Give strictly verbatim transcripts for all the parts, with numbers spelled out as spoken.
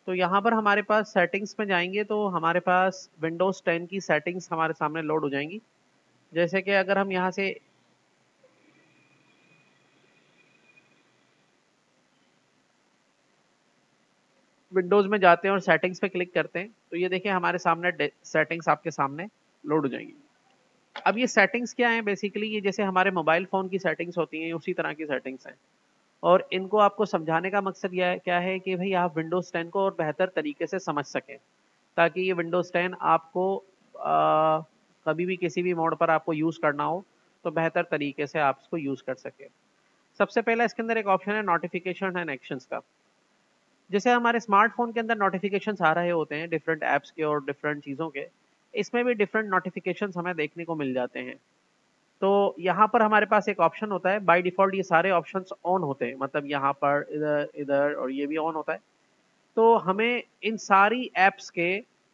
तो यहाँ पर हमारे पास सेटिंग्स में जाएंगे तो हमारे पास विंडोज़ टेन की सेटिंग्स हमारे सामने लोड हो जाएंगी। जैसे कि अगर हम यहाँ से विंडोज़ में जाते हैं और सेटिंग्स पे क्लिक करते हैं तो ये देखिए हमारे सामने सेटिंग्स आपके सामने लोड हो जाएंगी। अब ये सेटिंग्स क्या है, बेसिकली ये जैसे हमारे मोबाइल फ़ोन की सेटिंग्स होती हैं उसी तरह की सेटिंग्स हैं। और इनको आपको समझाने का मकसद यह है क्या है कि भाई आप विंडोज़ टेन को और बेहतर तरीके से समझ सकें, ताकि ये विंडोज़ टेन आपको आ, कभी भी किसी भी मोड पर आपको यूज़ करना हो तो बेहतर तरीके से आप इसको यूज़ कर सकें। सबसे पहला इसके अंदर एक ऑप्शन है नोटिफिकेशन एंड एक्शंस का। जैसे हमारे स्मार्टफोन के अंदर नोटिफिकेशंस आ रहे होते हैं डिफरेंट ऐप्स के और डिफरेंट चीज़ों के, इसमें भी डिफरेंट नोटिफिकेशंस हमें देखने को मिल जाते हैं। तो यहाँ पर हमारे पास एक ऑप्शन होता है, बाय डिफ़ॉल्ट ये सारे ऑप्शंस ऑन होते हैं, मतलब यहाँ पर इधर इधर और ये भी ऑन होता है। तो हमें इन सारी ऐप्स के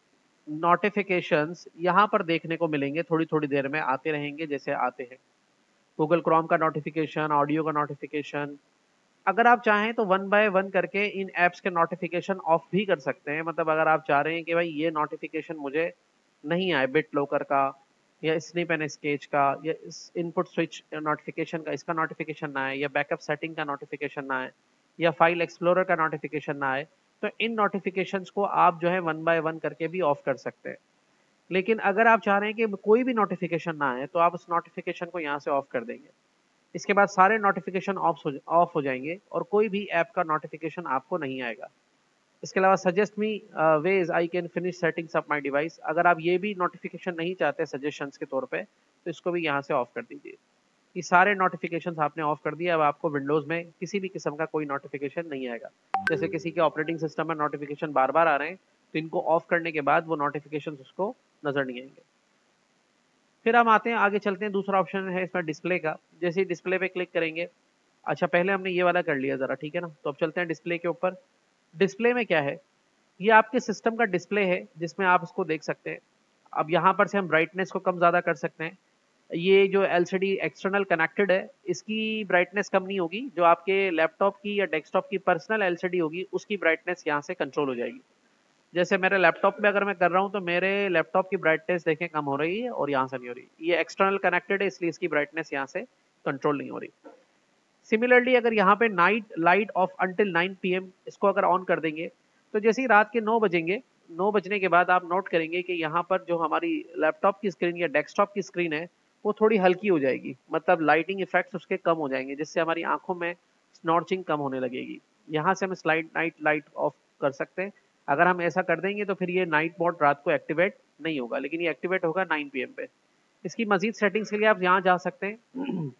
नोटिफिकेशंस यहाँ पर देखने को मिलेंगे, थोड़ी थोड़ी देर में आते रहेंगे जैसे आते हैं। गूगल क्रोम का नोटिफिकेशन, ऑडियो का नोटिफिकेशन। अगर आप चाहें तो वन बाय वन करके इन ऐप्स के नोटिफिकेशन ऑफ भी कर सकते हैं। मतलब अगर आप चाह रहे हैं कि भाई ये नोटिफिकेशन मुझे नहीं आए, बिट लोकर का या स्निप एंड स्केच का या इस इनपुट स्विच नोटिफिकेशन का, इसका नोटिफिकेशन ना आए, या बैकअप सेटिंग का नोटिफिकेशन ना आए, या फाइल एक्सप्लोरर का नोटिफिकेशन ना आए, तो इन नोटिफिकेशंस को आप जो है वन बाय वन करके भी ऑफ कर सकते हैं। लेकिन अगर आप चाह रहे हैं कि कोई भी नोटिफिकेशन ना आए तो आप उस नोटिफिकेशन को यहाँ से ऑफ कर देंगे। इसके बाद सारे नोटिफिकेशन ऑफ हो ऑफ हो जाएंगे और कोई भी ऐप का नोटिफिकेशन आपको नहीं आएगा। इसके अलावा suggest me ways I can finish settings of my device, अगर आप ये भी नोटिफिकेशन नहीं चाहते सजेशंस के तौर पे तो इसको भी यहाँ से ऑफ कर दीजिए। ये सारे नोटिफिकेशंस आपने ऑफ कर दिए, अब आपको विंडोज़ में किसी भी किस्म का कोई नोटिफिकेशन नहीं आएगा। जैसे किसी के ऑपरेटिंग सिस्टम में नोटिफिकेशन बार बार आ रहे हैं तो इनको ऑफ करने के बाद वो नोटिफिकेशन उसको नजर नहीं आएंगे। फिर हम आते हैं आगे चलते हैं, दूसरा ऑप्शन है इसमें डिस्प्ले का। जैसे ही डिस्प्ले पे क्लिक करेंगे, अच्छा पहले हमने ये वाला कर लिया ज़रा, ठीक है ना, तो अब चलते हैं डिस्प्ले के ऊपर। डिस्प्ले में क्या है, ये आपके सिस्टम का डिस्प्ले है जिसमें आप इसको देख सकते हैं। अब यहाँ पर से हम ब्राइटनेस को कम ज़्यादा कर सकते हैं। ये जो एलसीडी एक्सटर्नल कनेक्टेड है इसकी ब्राइटनेस कम नहीं होगी, जो आपके लैपटॉप की या डेस्कटॉप की पर्सनल एलसीडी होगी उसकी ब्राइटनेस यहाँ से कंट्रोल हो जाएगी। जैसे मेरे लैपटॉप में अगर मैं कर रहा हूँ तो मेरे लैपटॉप की ब्राइटनेस देखें कम हो रही है और यहाँ से नहीं हो रही। ये एक्सटर्नल कनेक्टेड है इसलिए इसकी ब्राइटनेस यहाँ से कंट्रोल नहीं हो रही। सिमिलरली अगर यहाँ पे night light off until nine P M इसको अगर ऑन कर देंगे तो जैसे ही रात के नौ बजेंगे, नौ बजने के बाद आप नोट करेंगे कि यहाँ पर जो हमारी लैपटॉप की स्क्रीन या डेस्कटॉप की स्क्रीन है वो थोड़ी हल्की हो जाएगी, मतलब लाइटिंग इफेक्ट्स उसके कम हो जाएंगे जिससे हमारी आंखों में स्नॉर्चिंग कम होने लगेगी। यहाँ से हम स्लाइड नाइट लाइट ऑफ कर सकते हैं। अगर हम ऐसा कर देंगे तो फिर ये नाइट मोड रात को एक्टिवेट नहीं होगा, लेकिन ये एक्टिवेट होगा नाइन पी एम पे। इसकी मजीद सेटिंग्स के लिए आप यहाँ जा सकते हैं।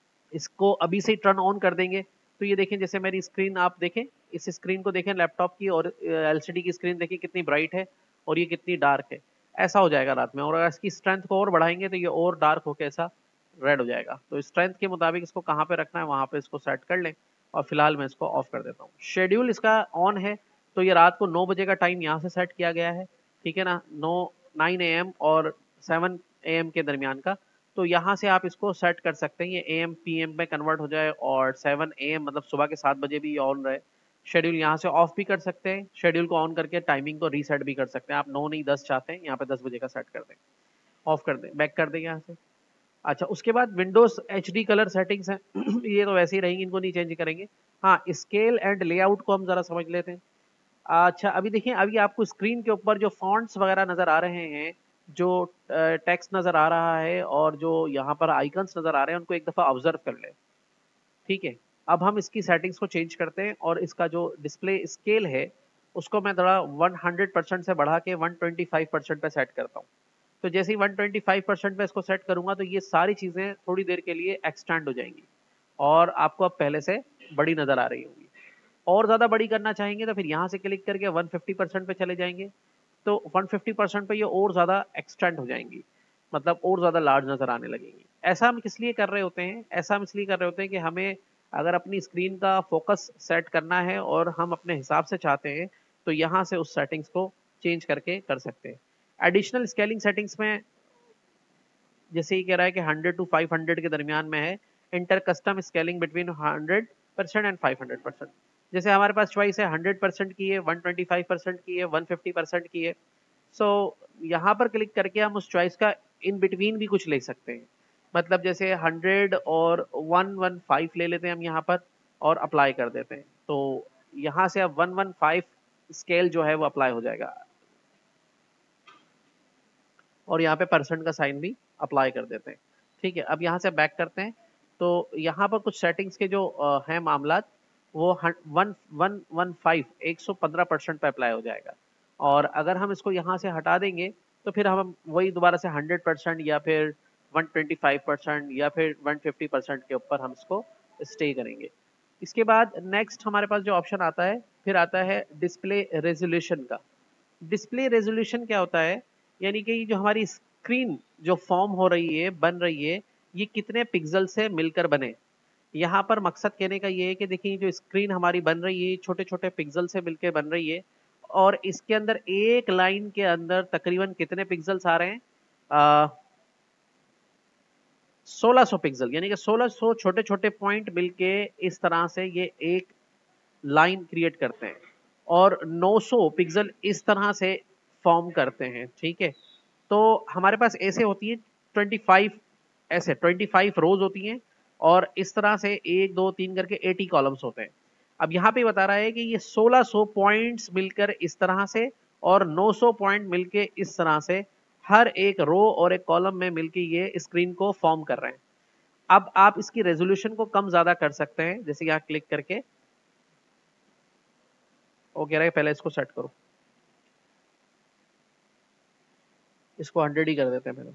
इसको अभी से टर्न ऑन कर देंगे तो ये देखें, जैसे मेरी स्क्रीन आप देखें, इस स्क्रीन को देखें लैपटॉप की, और एलसीडी की स्क्रीन देखें कितनी ब्राइट है और ये कितनी डार्क है। ऐसा हो जाएगा रात में, और अगर इसकी स्ट्रेंथ को और बढ़ाएंगे तो ये और डार्क होकर ऐसा रेड हो जाएगा। तो स्ट्रेंथ के मुताबिक इसको कहाँ पे रखना है वहाँ पे इसको सेट कर लें, और फिलहाल मैं इसको ऑफ कर देता हूँ। शेड्यूल इसका ऑन है तो ये रात को नौ बजे का टाइम यहाँ से सेट किया गया है, ठीक है ना, नौ नाइन ए एम और सेवन ए एम के दरमियान का। तो यहाँ से आप इसको सेट कर सकते हैं ये ए एम पी एम में कन्वर्ट हो जाए और सेवन ए एम मतलब सुबह के सात बजे भी ऑन रहे। शेड्यूल यहाँ से ऑफ भी कर सकते हैं, शेड्यूल को ऑन करके टाइमिंग को रीसेट भी कर सकते हैं। आप नौ नहीं दस चाहते हैं यहाँ पे दस बजे का सेट कर दें, ऑफ कर दें, बैक कर दें यहाँ से। अच्छा उसके बाद Windows H D colour settings हैं। ये तो वैसे ही रहेंगी, इनको नहीं चेंज करेंगे। हाँ स्केल एंड लेआउट को हम जरा समझ लेते हैं। अच्छा अभी देखिए, अभी आपको स्क्रीन के ऊपर जो फॉन्ट्स वगैरह नज़र आ रहे हैं, जो टेक्स्ट नज़र आ रहा है और जो यहाँ पर आइकन्स नज़र आ रहे हैं उनको एक दफ़ा ऑब्जर्व कर लें, ठीक है। अब हम इसकी सेटिंग्स को चेंज करते हैं और इसका जो डिस्प्ले स्केल है उसको मैं थोड़ा वन हंड्रेड परसेंट से बढ़ा के वन ट्वेंटी फाइव परसेंट पे सेट करता हूँ। तो जैसे ही वन ट्वेंटी फाइव परसेंट पे इसको सेट करूँगा तो ये सारी चीज़ें थोड़ी देर के लिए एक्सटेंड हो जाएंगी और आपको अब पहले से बड़ी नज़र आ रही होंगी। और ज़्यादा बड़ी करना चाहेंगे तो फिर यहाँ से क्लिक करके वन फिफ्टी परसेंट पे चले जाएंगे, तो वन फिफ्टी परसेंट पे ये और ज़्यादा एक्सटेंड हो जाएंगी, मतलब और ज़्यादा लार्ज नज़र आने लगेंगी। ऐसा हम किस लिए कर रहे होते हैं, ऐसा हम इसलिए कर रहे होते हैं कि हमें अगर अपनी स्क्रीन का फोकस सेट करना है और हम अपने हिसाब से चाहते हैं तो यहाँ से उस सेटिंग्स को चेंज करके कर सकते हैं। एडिशनल स्केलिंग सेटिंग्स में जैसे ही कह रहा है कि हंड्रेड टू फाइव हंड्रेड के दरमियान में है, enter custom scaling between hundred percent and five hundred percent. जैसे हमारे पास चॉइस है हंड्रेड परसेंट की है, वन ट्वेंटी फाइव परसेंट की है, वन फिफ्टी परसेंट की है। सो so, यहाँ पर क्लिक करके हम उस चॉइस का इन बिटवीन भी कुछ ले सकते हैं। मतलब जैसे हंड्रेड और वन वन फाइव ले लेते हैं हम यहाँ पर और अप्लाई कर देते हैं। तो यहाँ से अब वन वन फाइव स्केल जो है वो अप्लाई हो जाएगा और यहाँ पे परसेंट का साइन भी अप्लाई कर देते हैं। ठीक है, अब यहाँ से बैक करते हैं। तो यहाँ पर कुछ सेटिंग्स के जो अ, हैं मामला, वो वन वन वन फाइव एक सौ पंद्रह परसेंट पे अप्लाई हो जाएगा। और अगर हम इसको यहाँ से हटा देंगे तो फिर हम वही दोबारा से हंड्रेड परसेंट या फिर वन ट्वेंटी फाइव परसेंट या फिर वन फिफ्टी परसेंट के ऊपर हम इसको स्टे करेंगे। इसके बाद नेक्स्ट हमारे पास जो ऑप्शन आता है, फिर आता है डिस्प्ले रेजोल्यूशन का। डिस्प्ले रेजोल्यूशन क्या होता है, यानी कि जो हमारी स्क्रीन जो फॉर्म हो रही है, बन रही है, ये कितने पिक्सल से मिलकर बने। यहाँ पर मकसद कहने का ये है कि देखिए जो स्क्रीन हमारी बन रही है छोटे छोटे पिक्सल से मिलकर बन रही है और इसके अंदर एक लाइन के अंदर तकरीबन कितने पिक्सल्स आ रहे हैं, सोलह सौ पिक्सल, यानी कि सोलह सौ छोटे छोटे पॉइंट मिलके इस तरह से ये एक लाइन क्रिएट करते हैं और नौ सौ पिक्सल इस तरह से फॉर्म करते हैं। ठीक है, तो हमारे पास ऐसे होती है पच्चीस, ऐसे पच्चीस रोज होती हैं और इस तरह से एक दो तीन करके अस्सी कॉलम्स होते हैं। अब यहाँ पे बता रहा है कि ये सोलह सौ पॉइंट्स मिलकर इस तरह से और नौ सौ पॉइंट मिलके इस तरह से हर एक रो और एक कॉलम में मिलके ये स्क्रीन को फॉर्म कर रहे हैं। अब आप इसकी रेजोल्यूशन को कम ज्यादा कर सकते हैं, जैसे यहाँ क्लिक करके वो कह रहा है पहले इसको सेट करो, इसको हंड्रेड ही कर देते हैं पहले।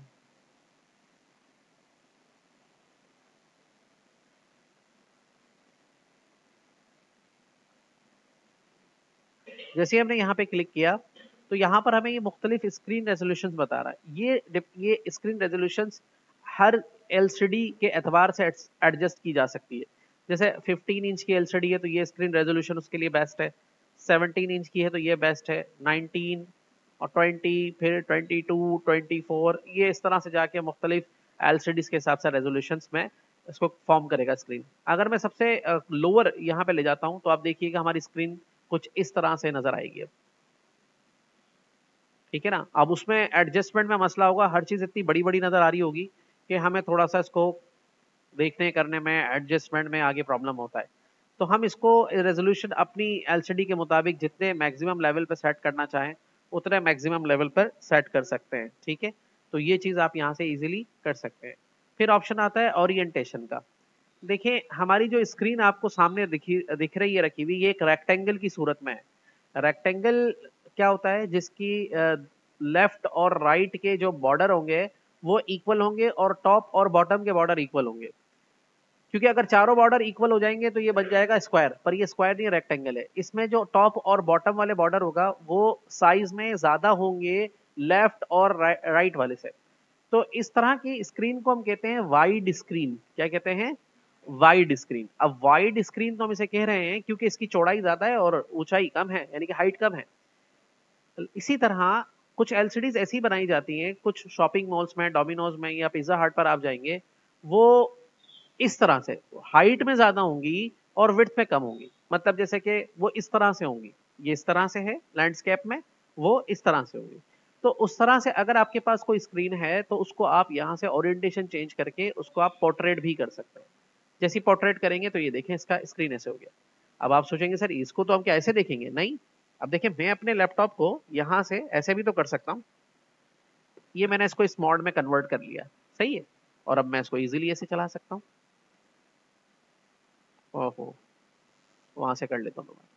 जैसे हमने यहाँ पे क्लिक किया तो यहाँ पर हमें ये मुख्तलिफ स्क्रीन रेजोल्यूशन बता रहा है। ये ये स्क्रीन रेजोल्यूशन हर एलसीडी के एतबार से एडजस्ट की जा सकती है। जैसे फिफ्टीन इंच की एलसीडी है तो ये स्क्रीन रेजोल्यूशन उसके लिए बेस्ट है, सेवनटीन इंच की है तो ये बेस्ट है, नाइनटीन और ट्वेंटी, फिर ट्वेंटी टू, ट्वेंटी फोर, ये इस तरह से जाके मुख्तलिफ एलसीडीज के हिसाब से रेजोल्यूशन में इसको फॉर्म करेगा स्क्रीन। अगर मैं सबसे लोअर यहाँ पे ले जाता हूँ तो आप देखिएगा हमारी स्क्रीन कुछ इस तरह से नजर आएगी अब। ठीक है ना, अब उसमें एडजस्टमेंट में मसला होगा, हर चीज इतनी बड़ी बड़ी नजर आ रही होगी कि हमें थोड़ा सा इसको देखने करने में एडजस्टमेंट में आगे प्रॉब्लम होता है। तो हम इसको रेजोल्यूशन अपनी एलसीडी के मुताबिक जितने मैक्सिमम लेवल पर सेट करना चाहें उतने मैक्सिमम लेवल पर सेट कर सकते हैं। ठीक है, तो ये चीज आप यहाँ से इजीली कर सकते हैं। फिर ऑप्शन आता है ओरिएंटेशन का। देखिए हमारी जो स्क्रीन आपको सामने दिखी दिख रही है रखी हुई, ये एक रेक्टेंगल की सूरत में है। रेक्टेंगल क्या होता है, जिसकी लेफ्ट और राइट के जो बॉर्डर होंगे वो इक्वल होंगे और टॉप और बॉटम के बॉर्डर इक्वल होंगे। क्योंकि अगर चारों बॉर्डर इक्वल हो जाएंगे तो ये बन जाएगा स्क्वायर, पर ये स्क्वायर नहीं रेक्टेंगल है। इसमें जो टॉप और बॉटम वाले बॉर्डर होगा वो साइज में ज्यादा होंगे लेफ्ट और राइट वाले से। तो इस तरह की स्क्रीन को हम कहते हैं वाइड स्क्रीन। क्या कहते हैं? Wide screen. अब वाइड स्क्रीन तो हम इसे कह रहे हैं क्योंकि इसकी चौड़ाई ज्यादा है और ऊंचाई कम है, यानी कि हाइट कम है। इसी तरह कुछ एलसीडीज ऐसी बनाई जाती हैं, कुछ शॉपिंग मॉल्स में, डोमिनोज में या पिज्जा हट पर आप जाएंगे, वो इस तरह से हाइट में ज्यादा होंगी और विड्थ में कम होंगी। मतलब जैसे कि वो इस तरह से होंगी, ये इस तरह से है लैंडस्केप में, वो इस तरह से होंगी। तो उस तरह से अगर आपके पास कोई स्क्रीन है तो उसको आप यहाँ से ओरिएंटेशन चेंज करके उसको आप पोर्ट्रेट भी कर सकते हैं। जैसे पोर्ट्रेट करेंगे तो ये देखें इसका स्क्रीन ऐसे हो गया। अब आप सोचेंगे सर इसको तो हम क्या ऐसे देखेंगे? नहीं, अब देखिए मैं अपने लैपटॉप को यहाँ से ऐसे भी तो कर सकता हूँ। ये मैंने इसको इस मोड में कन्वर्ट कर लिया, सही है, और अब मैं इसको इजीली ऐसे चला सकता हूँ। ओहो, वहां से कर लेता हूँ दोबारा।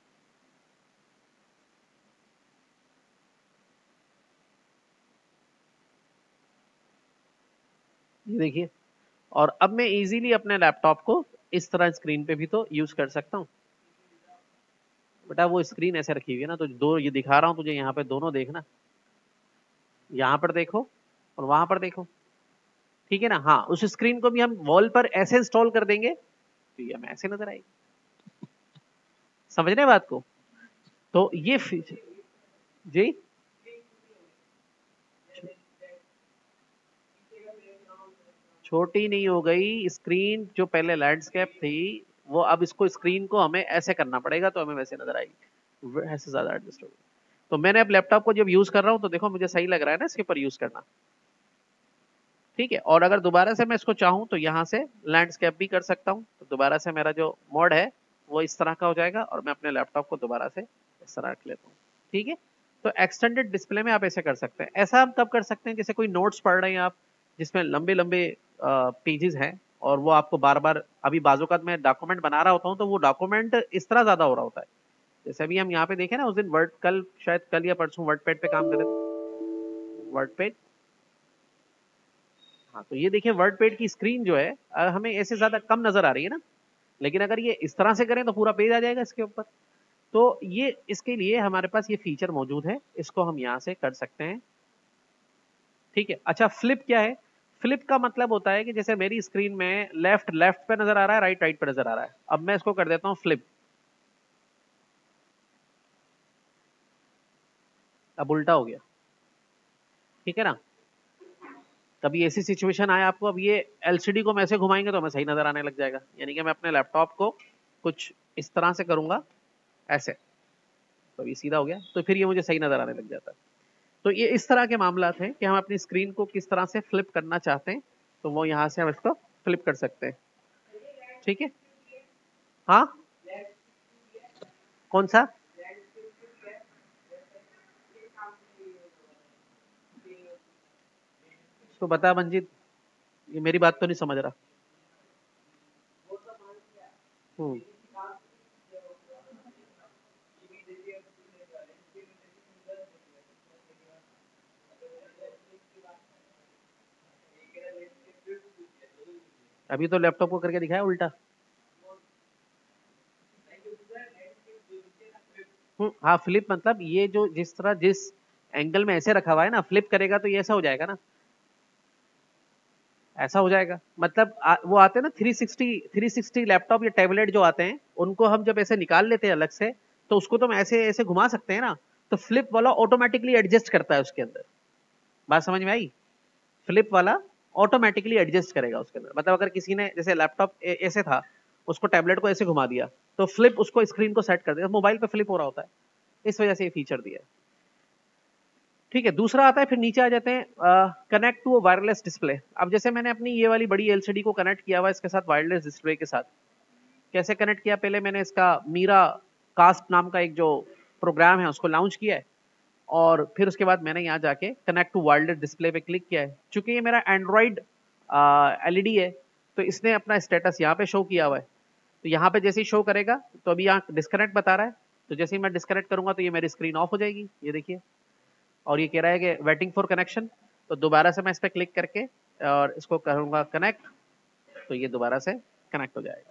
ये देखिए, और अब मैं इजीली अपने लैपटॉप को इस तरह स्क्रीन पे भी तो यूज कर सकता हूँ। बेटा वो स्क्रीन ऐसे रखी हुई है ना, तो दो ये दिखा रहा हूँ तुझे, यहाँ पे दोनों देखना, यहाँ पर देखो और वहां पर देखो। ठीक है ना? हाँ, उस स्क्रीन को भी हम वॉल पर ऐसे इंस्टॉल कर देंगे तो ये हमें ऐसे नजर आएगी। समझ रहे बात को? तो ये फीचर जी, छोटी नहीं हो गई स्क्रीन। जो पहले लैंडस्केप थी वो अब इसको स्क्रीन को हमें ऐसे करना पड़ेगा तो हमें वैसे नजर आएगी, ऐसे ज्यादा एडजस्ट होगी। तो मैंने अब लैपटॉप को जब यूज कर रहा हूँ तो देखो मुझे सही लग रहा है ना इसके ऊपर यूज करना, ठीक है। और अगर दोबारा से मैं इसको चाहूँ तो यहाँ से लैंडस्केप भी कर सकता हूँ, तो दोबारा से मेरा जो मोड है वो इस तरह का हो जाएगा और मैं अपने लैपटॉप को दोबारा से इस तरह रख लेता हूँ, ठीक है। तो एक्सटेंडेड डिस्प्ले में आप ऐसे कर सकते हैं। ऐसा हम कब कर सकते हैं, जैसे कोई नोट्स पढ़ रहे हैं आप जिसमें लंबे लंबे पेजेस हैं और वो आपको बार बार, अभी बाजूकात में डॉक्यूमेंट बना रहा होता हूँ तो वो डॉक्यूमेंट इस तरह ज्यादा हो रहा होता है। जैसे अभी हम यहाँ पे देखें ना, उस दिन वर्ड, कल शायद कल या परसों वर्डपैड पे काम करे, वर्डपैड, हाँ, तो ये देखिए वर्डपैड की स्क्रीन जो है अ, हमें ऐसे ज्यादा कम नजर आ रही है ना, लेकिन अगर ये इस तरह से करें तो पूरा पेज आ जाएगा इसके ऊपर। तो ये इसके लिए हमारे पास ये फीचर मौजूद है, इसको हम यहाँ से कर सकते हैं, ठीक है। अच्छा, फ्लिप क्या है? फ्लिप का मतलब होता है कि जैसे मेरी स्क्रीन में लेफ्ट लेफ्ट पे नजर आ रहा है, राइट राइट पे नजर आ रहा है, अब मैं इसको कर देता हूँ फ्लिप, अब उल्टा हो गया, ठीक है ना। कभी ऐसी सिचुएशन आए आपको, अब ये एलसीडी को मैं ऐसे घुमाएंगे तो हमें सही नजर आने लग जाएगा, यानी कि मैं अपने लैपटॉप को कुछ इस तरह से करूंगा ऐसे, तो ये सीधा हो गया तो फिर ये मुझे सही नजर आने लग जाता है। तो ये इस तरह के मामलात हैं कि हम अपनी स्क्रीन को किस तरह से फ्लिप करना चाहते हैं, तो वो यहाँ से हम इसको फ्लिप कर सकते हैं, ठीक है। हाँ, कौन सा? इसको बता मंजीत, ये मेरी बात तो नहीं समझ रहा। हम्म, अभी तो लैपटॉप को करके दिखाया उल्टा। हम्म, हाँ, फ्लिप मतलब ये जो जिस तरह जिस एंगल में ऐसे रखा हुआ है ना, फ्लिप करेगा तो ये ऐसा हो जाएगा ना, ऐसा हो जाएगा। मतलब आ, वो आते हैं ना three sixty three sixty laptop या टैबलेट जो आते हैं, उनको हम जब ऐसे निकाल लेते हैं अलग से, तो उसको तो हम ऐसे ऐसे घुमा सकते हैं ना, तो फ्लिप वाला ऑटोमेटिकली एडजस्ट करता है उसके अंदर। बात समझ में आई? फ्लिप वाला ऑटोमेटिकली एडजस्ट करेगा उसके अंदर। मतलब अगर किसी ने जैसे लैपटॉप ऐसे था, उसको टैबलेट को ऐसे घुमा दिया, तो फ्लिप उसको स्क्रीन को सेट कर देगा। मोबाइल पे फ्लिप हो रहा होता है, इस वजह से ये फीचर दिया है, ठीक है। दूसरा आता है, फिर नीचे आ जाते हैं, कनेक्ट टू वायरलेस डिस्प्ले। अब जैसे मैंने अपनी ये वाली बड़ी एलसीडी को कनेक्ट किया हुआ इसके साथ वायरलेस डिस्प्ले के साथ, कैसे कनेक्ट किया? पहले मैंने इसका मीरा कास्ट नाम का एक जो प्रोग्राम है उसको लॉन्च किया है, और फिर उसके बाद मैंने यहाँ जाके कनेक्ट टू वायरलेस डिस्प्ले पे क्लिक किया है। चूंकि ये मेरा एंड्रॉइड एलईडी है, तो इसने अपना स्टेटस यहाँ पे शो किया हुआ है। तो यहाँ पे जैसे ही शो करेगा, तो अभी यहाँ डिस्कनेक्ट बता रहा है, तो जैसे ही मैं डिस्कनेक्ट करूंगा तो ये मेरी स्क्रीन ऑफ हो जाएगी, ये देखिए। और ये कह रहा है कि वेटिंग फॉर कनेक्शन, तो दोबारा से मैं इस पर क्लिक करके और इसको करूंगा कनेक्ट, तो ये दोबारा से कनेक्ट हो जाएगा,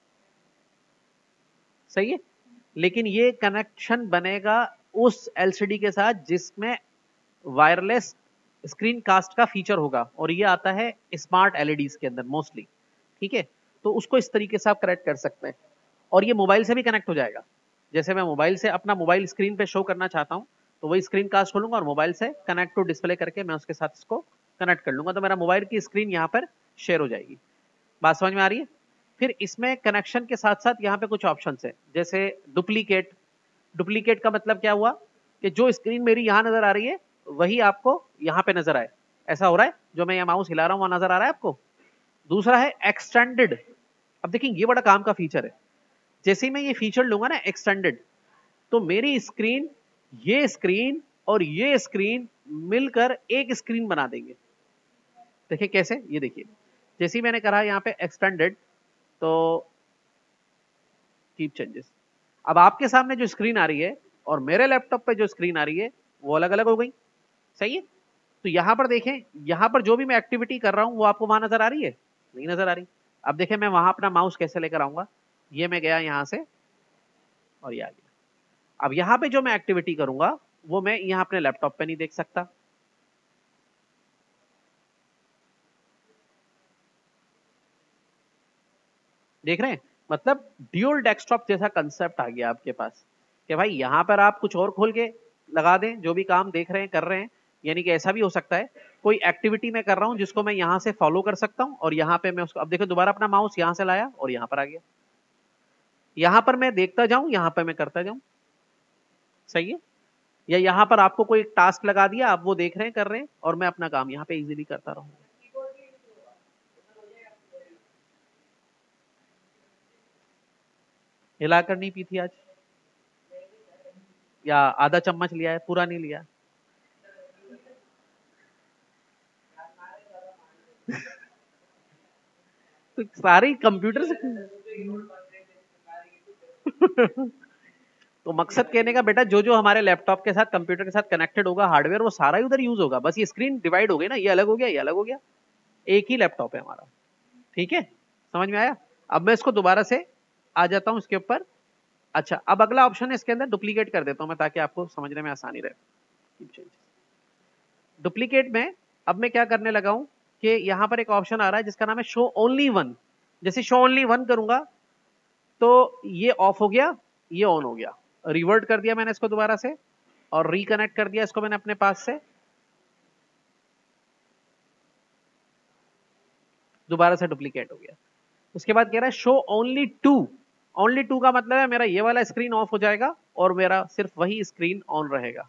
सही है। लेकिन ये कनेक्शन बनेगा उस एलसीडी के साथ जिसमें वायरलेस स्क्रीन कास्ट का फीचर होगा, और ये आता है स्मार्ट एलईडीज के अंदर मोस्टली, ठीक है। तो उसको इस तरीके से आप कनेक्ट कर सकते हैं, और ये मोबाइल से भी कनेक्ट हो जाएगा। जैसे मैं मोबाइल से अपना मोबाइल स्क्रीन पे शो करना चाहता हूँ, तो वही स्क्रीन कास्ट खोलूंगा और मोबाइल से कनेक्ट टू डिस्प्ले करके मैं उसके साथ इसको कनेक्ट कर लूंगा, तो मेरा मोबाइल की स्क्रीन यहाँ पर शेयर हो जाएगी। बात समझ में आ रही है? फिर इसमें कनेक्शन के साथ साथ यहाँ पे कुछ ऑप्शन है, जैसे डुप्लीकेट। डुप्लीकेट का मतलब क्या हुआ कि जो स्क्रीन मेरी यहाँ नजर आ रही है वही आपको यहाँ पे नजर आए, ऐसा हो रहा है। जो मैं ये माउस हिला रहा हूँ वहां नजर आ रहा है आपको। दूसरा है एक्सटेंडेड। अब देखिए ये बड़ा काम का फीचर है, जैसे ही मैं ये फीचर लूंगा ना एक्सटेंडेड, तो मेरी स्क्रीन, ये स्क्रीन और ये स्क्रीन मिलकर एक स्क्रीन बना देंगे। देखिए कैसे, ये देखिए जैसे ही मैंने कहा यहाँ पे एक्सटेंडेड, तो कीप चेंजेस, अब आपके सामने जो स्क्रीन आ रही है और मेरे लैपटॉप पे जो स्क्रीन आ रही है वो अलग अलग हो गई, सही है। तो यहां पर देखें, यहां पर जो भी मैं एक्टिविटी कर रहा हूं वो आपको वहां नजर आ रही है? नहीं नजर आ रही। अब देखें मैं वहां अपना माउस कैसे लेकर आऊंगा, ये मैं गया यहां से और ये आ गया। अब यहां पे जो मैं एक्टिविटी करूंगा वो मैं यहां अपने लैपटॉप पे नहीं देख सकता, देख रहे हैं? मतलब ड्यूल डेस्कटॉप जैसा कंसेप्ट आ गया आपके पास, कि भाई यहां पर आप कुछ और खोल के लगा दें जो भी काम देख रहे हैं कर रहे हैं। यानी कि ऐसा भी हो सकता है कोई एक्टिविटी मैं कर रहा हूं जिसको मैं यहां से फॉलो कर सकता हूं, और यहां पे मैं उसको, अब देखो दोबारा अपना माउस यहां से लाया और यहां पर आ गया, यहां पर मैं देखता जाऊं, यहां पर मैं करता जाऊं, सही है। या यहां पर आपको कोई टास्क लगा दिया, आप वो देख रहे हैं, कर रहे हैं, और मैं अपना काम यहां पे इजीली करता रहूंगा। हिलाकर नहीं पी थी आज, या आधा चम्मच लिया है, पूरा नहीं लिया? तो सारे कंप्यूटर से तो मकसद कहने का बेटा, जो जो हमारे लैपटॉप के साथ, कंप्यूटर के साथ कनेक्टेड होगा हार्डवेयर, वो सारा ही उधर यूज होगा। बस ये स्क्रीन डिवाइड हो गई ना, ये अलग हो गया, ये अलग हो गया, एक ही लैपटॉप है हमारा। ठीक है, समझ में आया? अब मैं इसको दोबारा से आ जाता हूं इसके ऊपर। अच्छा, अब अगला ऑप्शन है इसके अंदर, डुप्लीकेट कर देता हूं मैं ताकि आपको समझने में आसानी रहे। डुप्लीकेट में अब मैं क्या करने लगा हूं कि यहां पर एक ऑप्शन आ रहा है जिसका नाम है शो ओनली वन। जैसे शो ओनली वन करूंगा तो ये ऑफ हो गया, ये ऑन हो गया। रिवर्ट कर दिया मैंने इसको दोबारा से, और रिकनेक्ट कर दिया इसको मैंने अपने पास से, दोबारा से डुप्लीकेट हो गया। उसके बाद कह रहा है show only two. Only two का मतलब है मेरा ये वाला स्क्रीन ऑफ हो जाएगा और मेरा सिर्फ वही स्क्रीन ऑन रहेगा।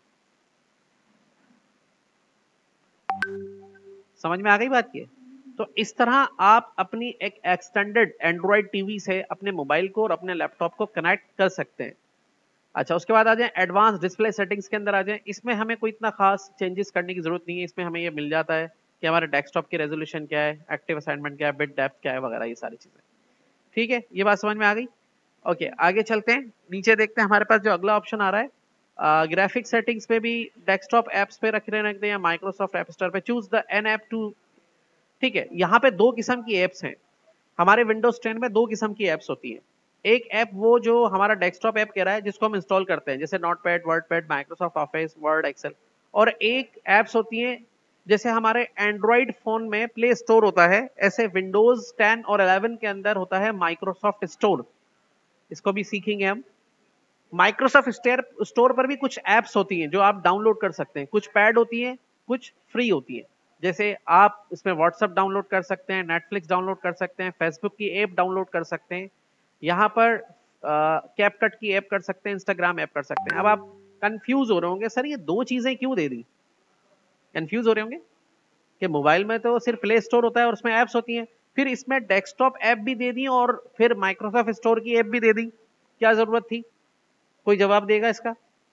समझ में आ गई बात की? तो इस तरह आप अपनी एक एक्सटेंडेड एंड्रॉइड टीवी से अपने मोबाइल को और अपने लैपटॉप को कनेक्ट कर सकते हैं। अच्छा, उसके बाद आ जाए एडवांस डिस्प्ले सेटिंग्स के अंदर आ जाए। इसमें हमें कोई इतना खास चेंजेस करने की जरूरत नहीं है। इसमें हमें ये मिल जाता है कि हमारे डेस्कटॉप की रेजोल्यूशन क्या है, एक्टिव असाइनमेंट क्या है, बिट डेप्थ क्या है, वगैरह ये सारी चीजें। ठीक है, ये बात समझ में आ गई? ओके, आगे चलते हैं, नीचे देखते हैं हमारे पास जो अगला ऑप्शन आ रहा है। ग्राफिक सेटिंग्स पे भी डेस्कटॉप एप्स पे रख रख दें या माइक्रोसॉफ्ट ऐप स्टोर पे, choose the an app to. ठीक है, यहाँ पे दो किस्म की एप्स हैं। हमारे विंडोज टेन में दो किस्म की एप्स होती हैं। एक ऐप वो जो हमारा डेस्कटॉप ऐप कह रहा है, जिसको हम इंस्टॉल करते हैं, जैसे Notepad, WordPad, Microsoft Office, Word, Excel. और एक एप्स होती हैं जैसे हमारे एंड्रॉइड फोन में प्ले स्टोर होता है, ऐसे विंडोज टेन और इलेवन के अंदर होता है माइक्रोसॉफ्ट स्टोर। इसको भी सीखेंगे हम। माइक्रोसॉफ्ट स्टोर पर भी कुछ एप्स होती हैं जो आप डाउनलोड कर सकते हैं। कुछ पैड होती हैं, कुछ फ्री होती हैं। जैसे आप इसमें व्हाट्सएप डाउनलोड कर सकते हैं, नेटफ्लिक्स डाउनलोड कर सकते हैं, फेसबुक की ऐप डाउनलोड कर सकते हैं, यहाँ पर कैपकट की ऐप कर सकते हैं, इंस्टाग्राम ऐप कर सकते हैं। अब आप कंफ्यूज हो रहे होंगे, सर ये दो चीजें क्यों दे दी? कंफ्यूज हो रहे होंगे कि मोबाइल में तो सिर्फ प्ले स्टोर होता है और उसमें ऐप्स होती हैं, फिर इसमें डेस्कटॉप ऐप भी दे दी और फिर माइक्रोसॉफ्ट स्टोर की ऐप भी दे दी, क्या जरूरत थी? कोई जवाब देगा इसका?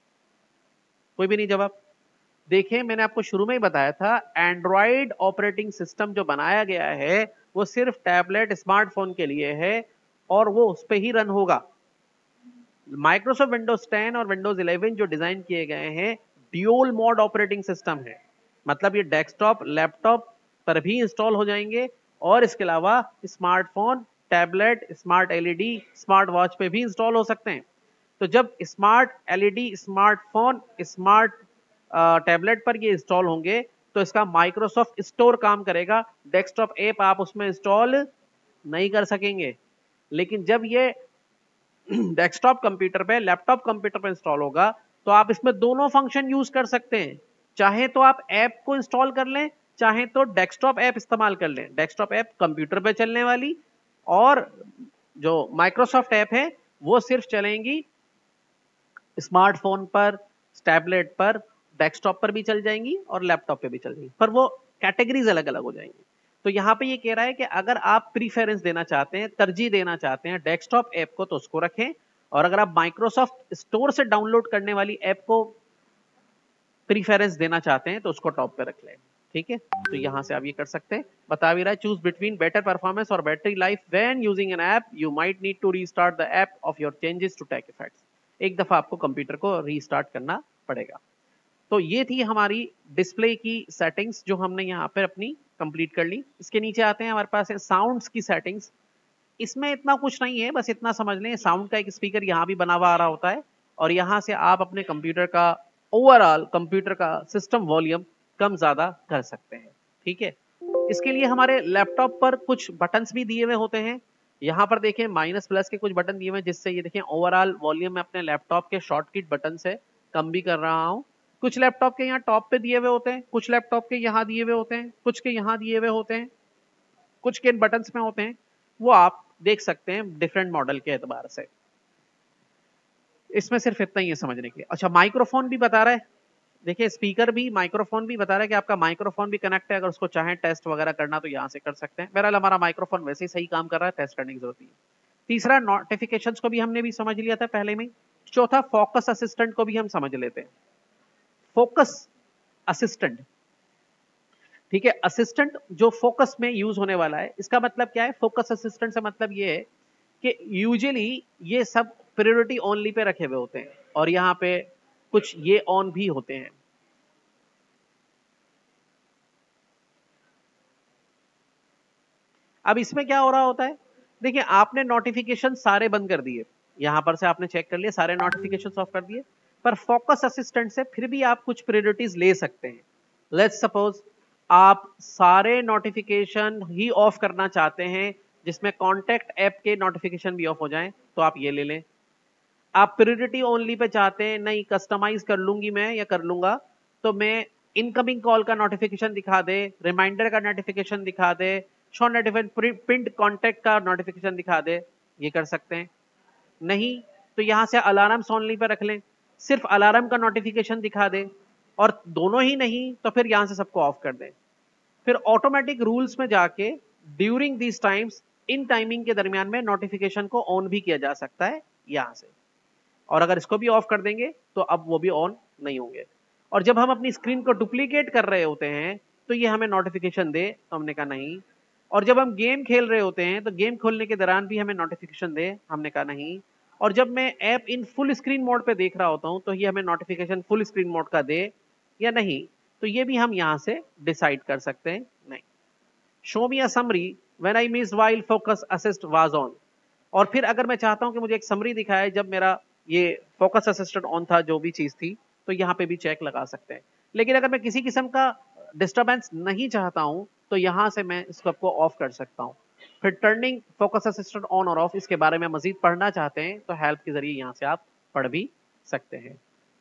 कोई भी नहीं जवाब। देखिए, मैंने आपको शुरू में ही बताया था, एंड्रॉइड ऑपरेटिंग सिस्टम जो बनाया गया है वो सिर्फ टैबलेट, स्मार्टफोन के लिए है और वो उस पर ही रन होगा। माइक्रोसॉफ्ट विंडोज टेन और विंडोज इलेवन जो डिजाइन किए गए हैं, ड्यूल मोड ऑपरेटिंग सिस्टम है। मतलब ये डेस्कटॉप, लैपटॉप पर भी इंस्टॉल हो जाएंगे और इसके अलावा smartphone, tablet, smart LED, smart watch पे भी इंस्टॉल हो सकते हैं। तो जब smart LED, smartphone, smart tablet पर ये इंस्टॉल होंगे तो इसका माइक्रोसॉफ्ट स्टोर काम करेगा। डेस्कटॉप ऐप आप उसमें इंस्टॉल नहीं कर सकेंगे। लेकिन जब ये डेस्कटॉप कंप्यूटर पे, लैपटॉप कंप्यूटर पे इंस्टॉल होगा तो आप इसमें दोनों फंक्शन यूज कर सकते हैं। चाहे तो आप ऐप को इंस्टॉल कर लें, चाहे तो डेस्कटॉप ऐप इस्तेमाल कर लें। डेस्कटॉप ऐप कंप्यूटर पे चलने वाली और जो माइक्रोसॉफ्ट ऐप है वो सिर्फ चलेंगी स्मार्टफोन पर, टैबलेट पर, डेस्कटॉप पर भी चल जाएंगी और लैपटॉप पे भी चल जाएंगी, पर वो कैटेगरीज अलग अलग हो जाएंगी। तो यहाँ पे ये कह रहा है कि अगर आप प्रीफरेंस देना चाहते हैं, तरजीह देना चाहते हैं डेस्कटॉप ऐप को, तो उसको रखें, और अगर आप माइक्रोसॉफ्ट स्टोर से डाउनलोड करने वाली ऐप को प्रीफरेंस देना चाहते हैं तो उसको टॉप पे रख लें। ठीक है, तो यहां से आप ये कर सकते हैं। बता भी रहा है, चूज बिटवीन बेटर परफॉर्मेंस और battery life when using an app, you might need to restart the app of your changes to take effects. एक दफा आपको कंप्यूटर को रीस्टार्ट करना पड़ेगा। तो ये थी हमारी डिस्प्ले की सेटिंग्स जो हमने यहाँ पर अपनी कंप्लीट कर ली। इसके नीचे आते हैं, हमारे पास है साउंड्स की सेटिंग्स। इसमें इतना कुछ नहीं है, बस इतना समझ लें, साउंड का एक स्पीकर यहाँ भी बना हुआ आ रहा होता है और यहाँ से आप अपने कंप्यूटर का ओवरऑल कंप्यूटर का सिस्टम वॉल्यूम कम ज्यादा कर सकते हैं। ठीक है, इसके लिए हमारे लैपटॉप पर कुछ बटन्स भी दिए हुए होते हैं। यहाँ पर देखें माइनस प्लस के कुछ बटन दिए हुए हैं जिससे ये देखें ओवरऑल वॉल्यूम में अपने लैपटॉप के शॉर्टकट बटन से कम भी कर रहा हूँ। कुछ लैपटॉप के यहाँ टॉप पे दिए हुए होते हैं, कुछ लैपटॉप के यहाँ दिए हुए होते हैं, कुछ के यहाँ दिए हुए होते हैं, कुछ के बटन्स में होते हैं, वो आप देख सकते हैं डिफरेंट मॉडल के एतबार से। इसमें सिर्फ इतना ही है समझने के लिए। अच्छा, माइक्रोफोन भी बता रहा है, देखिए स्पीकर भी, माइक्रोफोन भी बता रहा है कि आपका माइक्रोफोन भी कनेक्ट है, अगर उसको चाहें टेस्ट वगैरह करना तो यहाँ से कर सकते हैं। बहरहाल हमारा माइक्रोफोन वैसे ही सही काम कर रहा है, टेस्ट करने की जरूरत नहीं है। तीसरा, नोटिफिकेशंस को भी हमने भी समझ लिया था पहले में। चौथा, फोकस असिस्टेंट को भी हम समझ लेते हैं। फोकस असिस्टेंट, ठीक है, असिस्टेंट जो फोकस में यूज होने वाला है, इसका मतलब क्या है? फोकस असिस्टेंट से मतलब ये है कि यूजुअली ये सब प्रायोरिटी ओनली पे रखे हुए होते हैं और यहाँ पे कुछ ये ऑन भी होते हैं। अब इसमें क्या हो रहा होता है, देखिए आपने नोटिफिकेशन सारे बंद कर दिए, यहां पर से आपने चेक कर लिया सारे नोटिफिकेशन ऑफ कर दिए, पर फोकस असिस्टेंट से फिर भी आप कुछ प्रायोरिटीज ले सकते हैं। लेट्स सपोज आप सारे नोटिफिकेशन ही ऑफ करना चाहते हैं, जिसमें कॉन्टैक्ट ऐप के नोटिफिकेशन भी ऑफ हो जाएं, तो आप ये ले लें। आप प्रायोरिटी ओनली पे चाहते हैं, नहीं कस्टमाइज कर लूंगी मैं या कर लूंगा, तो मैं इनकमिंग कॉल का नोटिफिकेशन दिखा दे, रिमाइंडर का नोटिफिकेशन दिखा दे, शो नोटिफिकेशन, पिंड कॉन्टैक्ट का नोटिफिकेशन दिखा दे, ये कर सकते हैं। नहीं तो यहां से अलार्म ओनली पे रख लें, सिर्फ अलार्म का नोटिफिकेशन दिखा दे, और दोनों ही नहीं तो फिर यहां से सबको ऑफ कर दें। फिर ऑटोमेटिक रूल्स में जाके ड्यूरिंग दिस टाइम्स, इन टाइमिंग के दरमियान में नोटिफिकेशन को ऑन भी किया जा सकता है यहां से, और अगर इसको भी ऑफ कर देंगे तो अब वो भी ऑन नहीं होंगे। और जब हम अपनी स्क्रीन को डुप्लीकेट कर रहे होते हैं तो ये हमें नोटिफिकेशन दे, तो हमने कहा नहीं। और जब हम गेम खेल रहे होते हैं तो गेम खोलने के दौरान भी हमें नोटिफिकेशन दे, हमने कहा नहीं। और जब मैं app in full screen mode पे देख रहा होता हूं तो ये हमें नोटिफिकेशन फुल स्क्रीन मोड का दे या नहीं, तो ये भी हम यहां से डिसाइड कर सकते हैं। नहीं, show me a summary when I miss while focus assist was on. और फिर अगर मैं चाहता हूं कि मुझे एक समरी दिखाए जब मेरा ये फोकस असिस्टेंट ऑन था, जो भी चीज थी, तो यहाँ पे भी चेक लगा सकते हैं। लेकिन अगर मैं किसी किस्म का डिस्टरबेंस नहीं चाहता हूं तो यहां से मैं इस सबको ऑफ कर सकता हूं। फिर टर्निंग फोकस असिस्टेंट ऑन और ऑफ, इसके बारे में मजीद पढ़ना चाहते हैं तो हेल्प के जरिए यहां से आप पढ़ भी सकते हैं।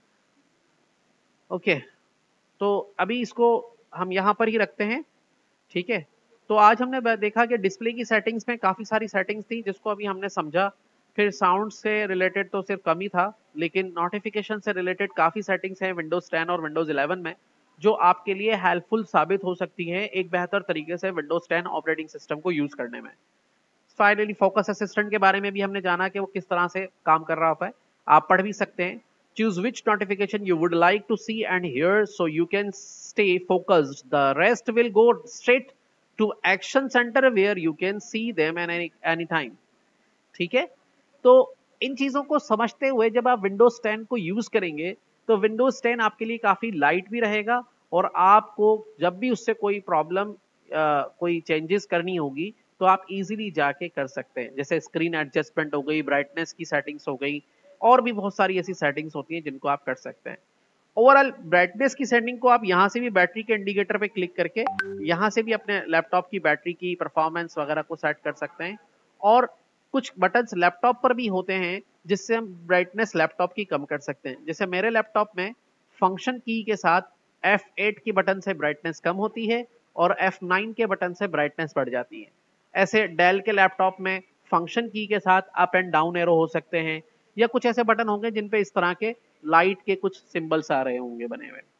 ओके, तो अभी इसको हम यहां पर ही रखते हैं, ठीक है। तो आज हमने देखा कि डिस्प्ले की सेटिंग्स में काफ़ी सारी सेटिंग्स थी जिसको अभी हमने समझा। फिर साउंड से रिलेटेड तो सिर्फ कम ही था, लेकिन नोटिफिकेशन से रिलेटेड काफ़ी सेटिंग्स हैं विंडोज़ टेन और विंडोज़ इलेवन में, जो आपके लिए हेल्पफुल साबित हो सकती हैं एक बेहतर तरीके से विंडोज़ टेन ऑपरेटिंग सिस्टम को यूज़ करने में। फाइनली फोकस असिस्टेंट के बारे में भी हमने जाना कि वो किस तरह से काम कर रहा होता है, आप पढ़ भी सकते हैं। Choose which notification you would like to see and hear so you can stay focused. The rest will go straight to action center where you can see them any anytime. ठीक है, तो इन चीजों को समझते हुए जब आप विंडोज टेन को यूज करेंगे तो विंडोज टेन आपके लिए काफी लाइट भी रहेगा, और आपको जब भी उससे कोई प्रॉब्लम, कोई चेंजेस करनी होगी तो आप इजीली जाके कर सकते हैं। जैसे स्क्रीन एडजस्टमेंट हो गई, ब्राइटनेस की सेटिंग्स हो गई, और भी बहुत सारी ऐसी सेटिंग्स होती हैं जिनको आप कर सकते हैं। ओवरऑल ब्राइटनेस की सेटिंग को आप यहाँ से भी बैटरी के इंडिकेटर पे क्लिक करके यहाँ से भी अपने लैपटॉप की बैटरी की परफॉर्मेंस वगैरह को सेट कर सकते हैं। और कुछ बटन्स लैपटॉप पर भी होते हैं जिससे हम ब्राइटनेस लैपटॉप की कम कर सकते हैं। जैसे मेरे लैपटॉप में फंक्शन की के साथ एफ एट की बटन से ब्राइटनेस कम होती है और एफ नाइन के बटन से ब्राइटनेस बढ़ जाती है। ऐसे डेल के लैपटॉप में फंक्शन की के साथ अप एंड डाउन एरो हो सकते हैं, या कुछ ऐसे बटन होंगे जिन पे इस तरह के लाइट के कुछ सिंबल्स आ रहे होंगे बने हुए।